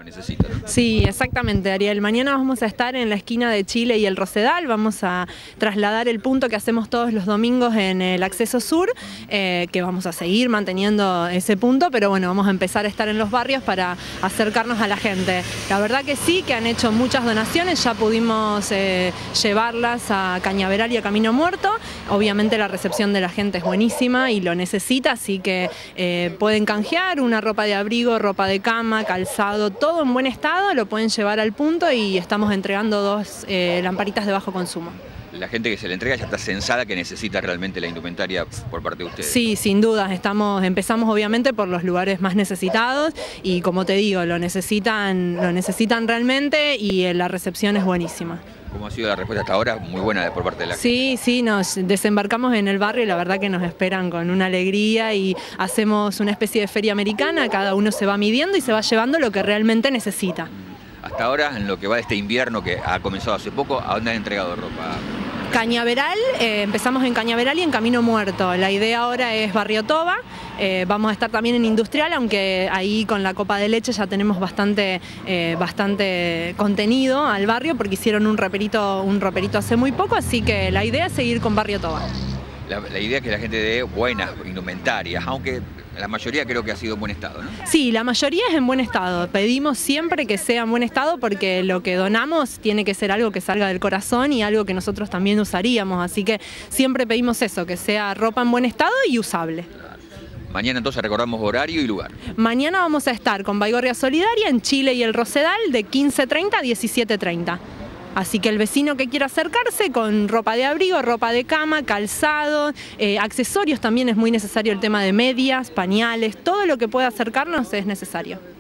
necesita, ¿no? Sí, exactamente, Ariel. Mañana vamos a estar en la esquina de Chile y el Rosedal. Vamos a trasladar el punto que hacemos todos los domingos en el acceso sur, que vamos a seguir manteniendo ese punto, pero bueno, vamos a empezar a estar en los barrios para acercarnos a la gente. La verdad que sí, que han hecho muchas donaciones, ya pudimos llevarlas a Cañaveral y a Camino Muerto. Obviamente la recepción de la gente es buenísima y lo necesita, así que pueden canjear una ropa de abrigo, ropa de cama, calzado, todo en buen estado, lo pueden llevar al punto y estamos entregando 2 lamparitas de bajo consumo. La gente que se le entrega ya está censada que necesita realmente la indumentaria por parte de ustedes. Sí, sin duda, empezamos obviamente por los lugares más necesitados y como te digo, lo necesitan realmente y la recepción es buenísima. ¿Cómo ha sido la respuesta hasta ahora? Muy buena por parte de la gente. Sí, nos desembarcamos en el barrio y la verdad que nos esperan con una alegría y hacemos una especie de feria americana, cada uno se va midiendo y se va llevando lo que realmente necesita. Hasta ahora, en lo que va de este invierno que ha comenzado hace poco, ¿a dónde han entregado ropa? Cañaveral, empezamos en Cañaveral y en Camino Muerto. La idea ahora es Barrio Toba. Vamos a estar también en Industrial, aunque ahí con la copa de leche ya tenemos bastante contenido al barrio porque hicieron un roperito hace muy poco, así que la idea es seguir con Barrio Toba. La idea es que la gente dé buenas indumentarias, aunque la mayoría creo que ha sido en buen estado, ¿no? Sí, la mayoría es en buen estado. Pedimos siempre que sea en buen estado porque lo que donamos tiene que ser algo que salga del corazón y algo que nosotros también usaríamos. Así que siempre pedimos eso, que sea ropa en buen estado y usable. Mañana entonces recordamos horario y lugar. Mañana vamos a estar con Baigorria Solidaria en Chile y el Rosedal de 15:30 a 17:30. Así que el vecino que quiera acercarse con ropa de abrigo, ropa de cama, calzado, accesorios también es muy necesario el tema de medias, pañales, todo lo que pueda acercarnos es necesario.